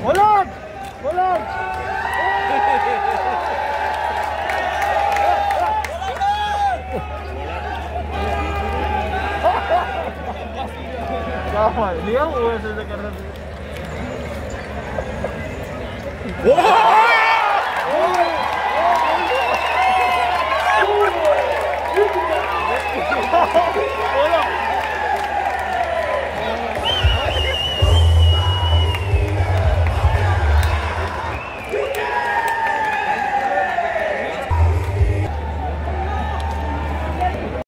Pollard! Pollard! क्या लिया वो ऐसे कर रहे थे।